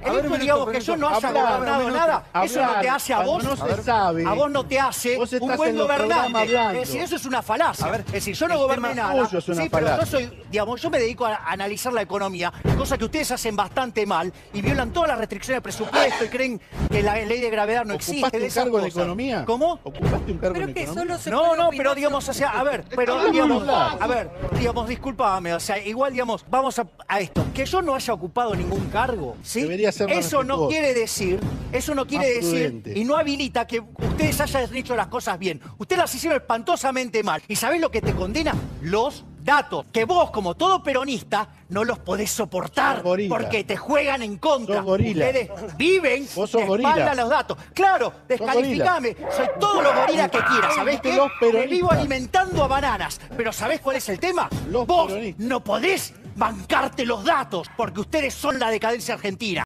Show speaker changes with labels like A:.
A: El hecho, digamos, que yo no haya gobernado nada, eso no te hace a vos,
B: no se sabe.
A: a vos no te hace
B: Vos
A: un
B: estás
A: buen
B: en los programas
A: gobernante.
B: hablando.
A: Es decir, eso es una falacia. Es decir, yo no
B: el
A: goberné
B: tema
A: nada.
B: tuyo es una
A: Sí, pero yo
B: falacia.
A: soy, digamos, yo me dedico a analizar la economía, cosa que ustedes hacen bastante mal y violan todas las restricciones de presupuesto y creen que la ley de gravedad no existe.
B: ¿Ocupaste
A: de
B: un
A: esas
B: cargo en
A: cosas.
B: economía?
A: ¿Cómo?
B: ¿Ocupaste un cargo en
C: Pero que
B: economía?
C: solo se
A: No,
C: puede
A: no,
C: opinar
A: pero digamos, o sea, a ver, pero digamos, a ver, digamos, discúlpame, o sea, igual, digamos, vamos a esto, que yo no haya ocupado ningún cargo, ¿sí?
B: Debería ser más
A: Eso no
B: respetuoso.
A: quiere decir,
B: Más prudente.
A: y no habilita que ustedes hayan hecho las cosas bien. Ustedes las hicieron espantosamente mal. ¿Y sabés lo que te condena? Los datos, que vos, como todo peronista, no los podés soportar
B: Sos gorila.
A: porque te juegan en contra.
B: Sos gorila.
A: Ustedes viven
B: Vos sos
A: de
B: gorila.
A: espalda a los datos. Claro, descalificame. Soy todos los gorilas que quieras. ¿Sabés qué?
B: Los
A: Me
B: peronistas.
A: vivo alimentando a bananas. Pero ¿sabés cuál es el tema?
B: Los
A: Vos
B: peronistas.
A: no podés bancarte los datos porque ustedes son la decadencia argentina.